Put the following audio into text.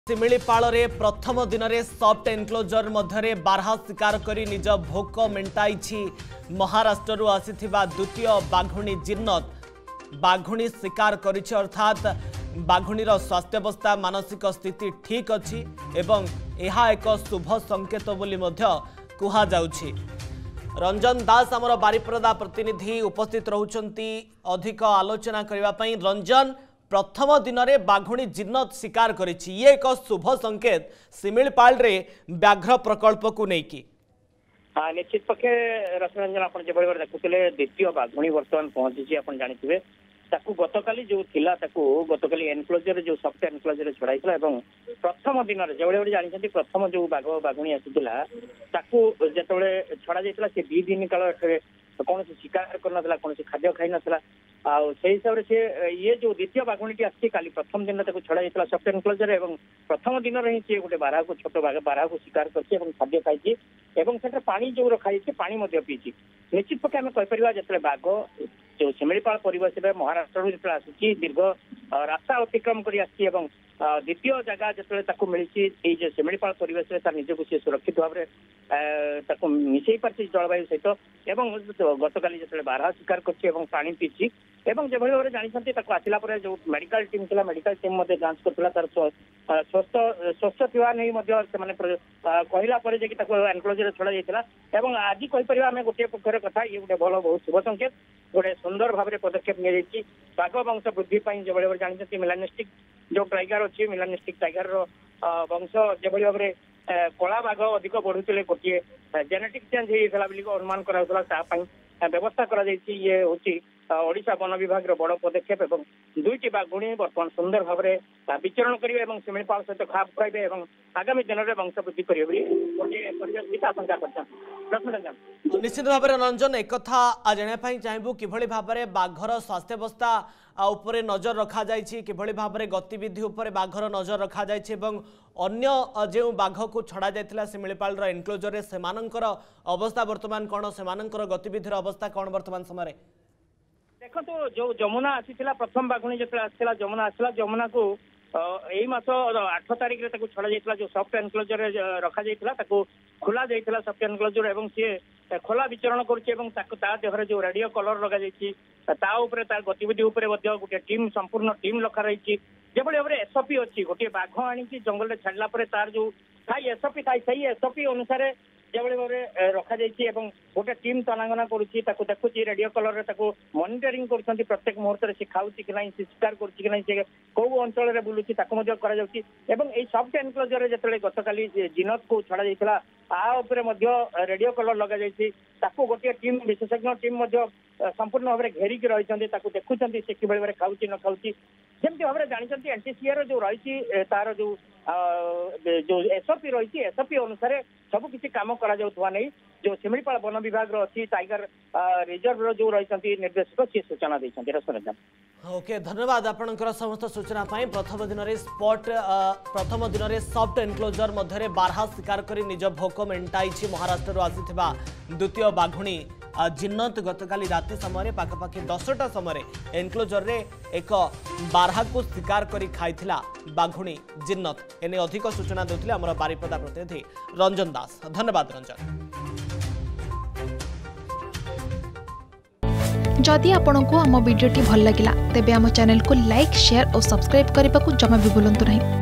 शिमिलीपाल प्रथम दिन में सफ्ट एनक्लोजर मध्य बारहा शिकार करी निज भोक मेटाई महाराष्ट्र आसीथिबा द्वितीय बाघुणी जिन्नत बाघुणी शिकार करिछि अर्थात बाघुणीर स्वास्थ्यावस्था मानसिक स्थिति ठीक अछि एवं यह एक शुभ संकेत बोली मध्य कुहा जाउछि। रंजन दास आमर बारिपदा प्रतिनिधि उपस्थित रहउछंती अधिक आलोचना करबा पई। रंजन, प्रथम दिन में बाघुणी जिन्नत शिकार करिछि, ये एक शुभ संकेत शिमिलीपाल रे व्याघ्र प्रकल्प को लेकिन। हाँ, निश्चित पक्षे रसरंजन आप देखुले द्वितीय बाघुणी बर्तमान पहुंची आप जानते गतकाली जो थिला गतकाली एनक्लोजर जो सफ्ट एनक्लोजर छड़ाई प्रथम दिन में जो जानते प्रथम जो बाघ बाघुणी आसीला जो छड़ा जाता से 2 दिन काल कौन शिकार करना कौन खाद्य खाई नाला हिसाब से ये जो द्वितीय बाघुणी आसी काली प्रथम दिन छड़ा जाता सफ्ट एनक्लोजर और प्रथम दिन में ही गोटे बारहा को छोट बारहा को शिकार कर खाद्य खाई पानी जो रखा पानी पीची। निश्चित पक्षे आम कहीपर जो बाघ जो शिमिलीपाल परिवेश में महाराष्ट्र जो आसी दीर्घ रास्ता अतिक्रम कर द्वितीय जगह जो मिली जो शिमिलीपाल परिवेश में निजक सी सुरक्षित भाव में मिसई पार्टी जलवायु सहित गतकाली जो बारहा शिकार कर पानी पीची जो भाव जानते आसला जो मेडिकल टीम थी मेडिकल टीम जांच करता तार स्वस्थ थी नहीं कहला एनक्लोजर छड़ा जाता आज कहीपर आम गोटे पक्षर कथा ये गोटे भल बहुत शुभ संकेत गोटे सुंदर भाव में पदक्षेप नि बाघ वंश वृद्धि जो भाव जानते मेलानिस्टिक जो टाइगर अच्छी मेलानिस्टिक टाइगर वंश जो भाव में कला बाघ अधिक बढ़ुते गोटे जेनेटिक चेंज होता अनुमान कराला व्यवस्था कर ये हूँ ओडिशा वन विभाग बड़ पदक्षेप और 2टी बाघुणी बर्तमान सुंदर भाव में विचरण करेंगे और शिमिलीपाल सहित खाप खाइबे और आगामी दिन में वंश वृद्धि करेंगे आशंका कर। निश्चित भाव में रंजन एक कथा जानापी चाहबू कि भाव में बाघर स्वास्थ्यावस्था उपरे नजर रखा जाइछि कि भाव में गतिविधि उपरे बाघर नजर रखा जाइछि एवं अन्य जो बाघ को छड़ा जाइथिला शिमिलीपाल एनक्लोजर रे सेमानंकर अवस्था वर्तमान कौन सेमानंकर गतिविधिर अवस्था कौन वर्तमान समय देखो तो जो जमुना आसीला प्रथम बाघुणी जो आसला जमुना आसला जमुना को यही मास 8 तारिख में छड़ा जाता जो सफ्ट एनक्लोजर रखा जाता खोला जाता सफ्ट एनक्लोजर एवं सी खोला विचरण कर देहर जो रेडियो कलर लगा तार गतिविधि गोटे टीम संपूर्ण टीम लखा रही जो भाव में एसओपी अच्छी गोटे बाघ आनी जंगल छाड़ा तार जो थाई एसओपी थाई से एसओपी अनुसार जो भाव में रखा गोटे टीम तनागना करुच्ची देखुची रेडियो कलर मॉनिटरिंग कर प्रत्येक मुहूर्त से खाऊँगी कि नहीं शिकार कर कौ अंचल में बुलूची सफ्ट एनक्लोजर जो गतकाली जिनत को छड़ा जाता रेडियो कलर लगा गोटे टीम विशेषज्ञ टीम संपूर्ण भाव में घेरिकी रही देखुं से कि भाव में खाऊँगी न खाऊँगी जमी भाव में जानते एनटीसीआर जो रही तार जो एसओपी रही एसओपी अनुसार सबकि कम करा नहीं जो शिमिलीपाल वन विभाग अच्छी टाइगर रिजर्व जो रही निर्देशक सी सूचना देते रसरंजन। ओके, धन्यवाद आपनकर समस्त सूचना पाई। प्रथम दिन में सफ्ट एनक्लोजर मध्य बारहा शिकार कर निज भोक मेटाई महाराष्ट्र आसीथिबा द्वितीय बाघुणी जिन्नत गतकाली राति समय पाखापाखि 10टा समय एनक्लोजर रे एक बारहा को शिकार करी खाइथिला बाघुणी जिन्नत। एने अधिक सूचना देउथिले हमर बारिपदा प्रतिनिधि रंजन दास। धन्यवाद रंजन। जदि आपंक आम भिडी भल लगा तेब आम चैनल को लाइक शेयर और सब्सक्राइब करने को जमा भी भूलु नहीं।